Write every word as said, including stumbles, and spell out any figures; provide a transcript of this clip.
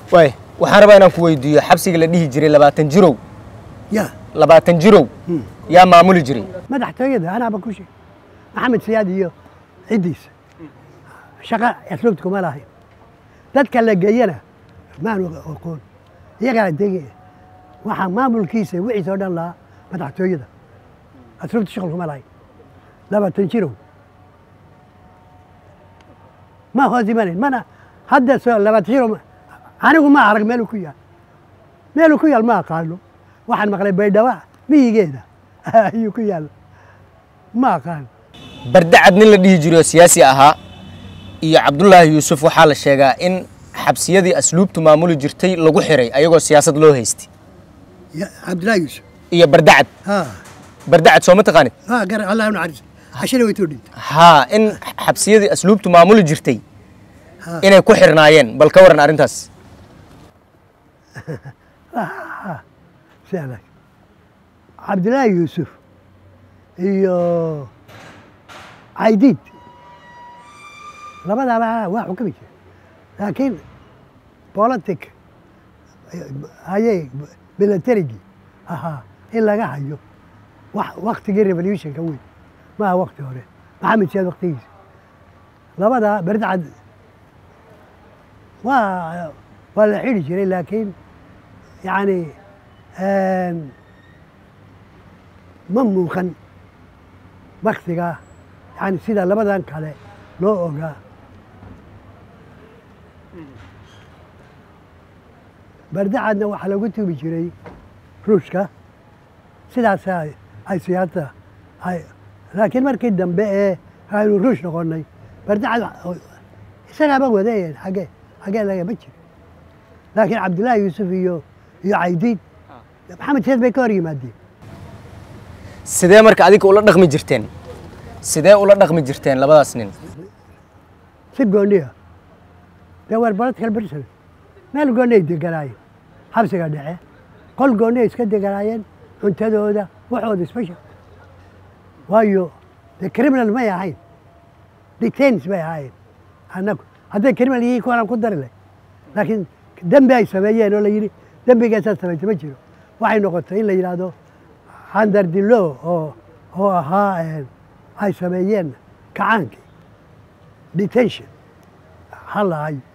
واي waxaan rabaa inaan ku weydiiyo xabsiga la dhihi jiray labaatan jirow يا labaatan jirow yaa maamuli jiray madaxtooyada anaa ba ku sheeg maxamed siyaad iyo cidiis shaqa asluubta kuma lahayn dadka la geeyana maanu aqoon iyagaa degay waxaa maamulkiisa wixiisa oo dhan lahaa madaxtooyada asluubta shaqal kuma lahayn labaatan jirow ma hoos imanayn mana hadda soo labaatan jirow anigu ma arag meel ku yaal meel ku yaal ma aqaano waxaan maqlay baydhaba miyigeeda ayuu ku yaal ma aqaan bardacad nin la dhihi jiray siyaasi ahaa iyo Cabdullaahi Yuusuf waxaa la sheegaa in xabsiyadii asluubtu maamuli jirtay lagu xiray ayagoo siyaasad loo haystay يا عبد الله يوسف iyo bardacad ها bardacad soo ma taqaanid ها قرأ الله ينعرس عشان ويتودين ها in xabsiyadii asluubtu maamuli jirtay inay ku xirnaayeen bal ka waran arintaas سألك عبد الله يوسف iyo عيديد labada baa waa xukumi jiray laakiin politic ayay military aha in laga hayo wax waqtigii revolution ka weyn ma waqti hore maxamed siyaad waqtigiisa labada bardacad waa waa la xiri jiray laakiin yani ma muuqan waqtiga yani sida labadan kale loo ogaa bardacadna waxaa lagu tubi jiray ruushka sidaas ay siyaasada ay laakiin markii dambe ee aynu ruush noqonnay bardacad isagaaba wadayeen xagee xagee laga ma jiro laakiin cabdullaahi yuusuf iyo iyo caydiid maxamed siyaad bay ka hor yimaadeen sidee marka adiga ula dhaqmi jirteen sidee ula dhaqmi jirteen labadaas nin si gooniya dee war political person meel gooni ay deganaayeen xabsiga dhexe qol gooni ay iska deganaayeen cuntadooda waxooda special waayo dee criminal may ahayn detains bay ahaayeen annagu hadday criminal yihiin kuwanaan ku dari leh laakiin dembi ay sameeyeen oo la yidhi dembigaasaad samaysa ma jiro waxay noqotay in la yidhaahdo under the law oo oo ahaa ay sameeyeen kacaankii detention hal lahayo